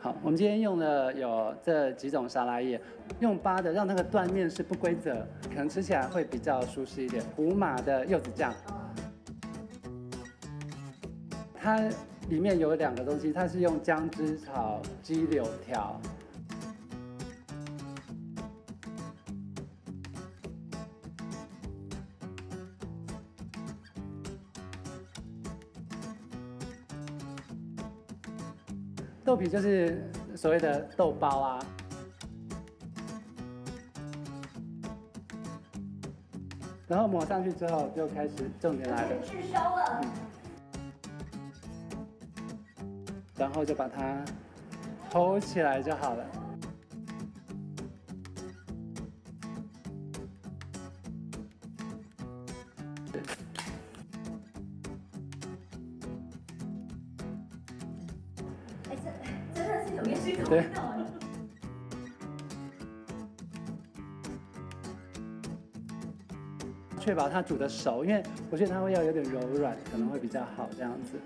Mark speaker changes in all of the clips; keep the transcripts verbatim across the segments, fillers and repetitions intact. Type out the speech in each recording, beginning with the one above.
Speaker 1: 好，我们今天用的有这几种沙拉叶，用扒的让那个断面是不规则，可能吃起来会比较舒适一点。胡麻的柚子酱，它里面有两个东西，它是用姜汁炒鸡柳条。 豆皮就是所谓的豆包啊，然后抹上去之后，就开始重点来了，
Speaker 2: 炙烧了，
Speaker 1: 然后就把它投起来就好了。对，确保它煮的熟，因为我觉得它会要有点柔软，可能会比较好这样子。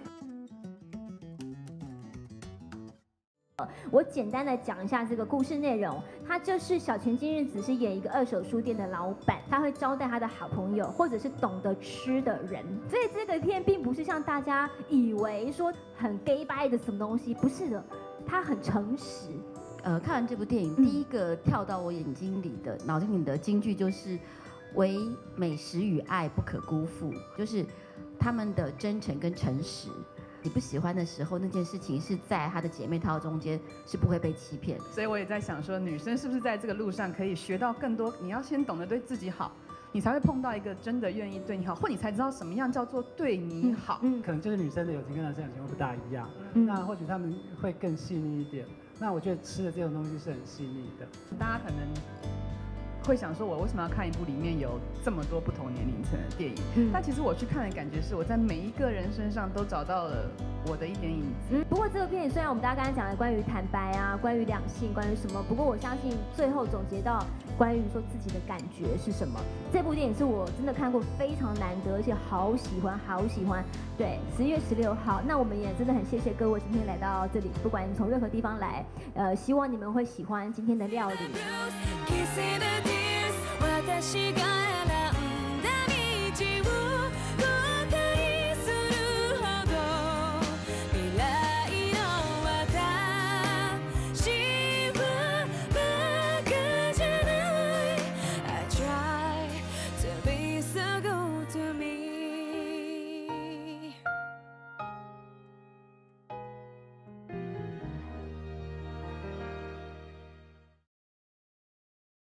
Speaker 2: 我简单的讲一下这个故事内容，他就是小泉今日子是演一个二手书店的老板，他会招待他的好朋友或者是懂得吃的人，所以这个片并不是像大家以为说很 gay bye 的什么东西，不是的，它很诚实。
Speaker 3: 呃，看完这部电影，
Speaker 2: 嗯、
Speaker 3: 第一个跳到我眼睛里的、脑筋里的金句就是“唯美食与爱不可辜负”，就是他们的真诚跟诚实。你不喜欢的时候，那件事情是在他的姐妹套中间是不会被欺骗。
Speaker 4: 所以我也在想说，女生是不是在这个路上可以学到更多？你要先懂得对自己好，你才会碰到一个真的愿意对你好，或你才知道什么样叫做对你好。
Speaker 1: 嗯，嗯可能就是女生的友情跟男生友情会不大一样，嗯、那或许他们会更细腻一点。 那我觉得吃的这种东西是很细腻的，
Speaker 4: 大家可能会想说，我为什么要看一部里面有这么多不同年龄层的电影？嗯、但其实我去看的感觉是，我在每一个人身上都找到了我的一点影子。
Speaker 2: 嗯，不过这个片子虽然我们大家刚才讲的关于坦白啊，关于两性，关于什么，不过我相信最后总结到关于说自己的感觉是什么。这部电影是我真的看过非常难得，而且好喜欢，好喜欢。 对，十月十六号，那我们也真的很谢谢各位今天来到这里，不管你从任何地方来，呃，希望你们会喜欢今天的料理。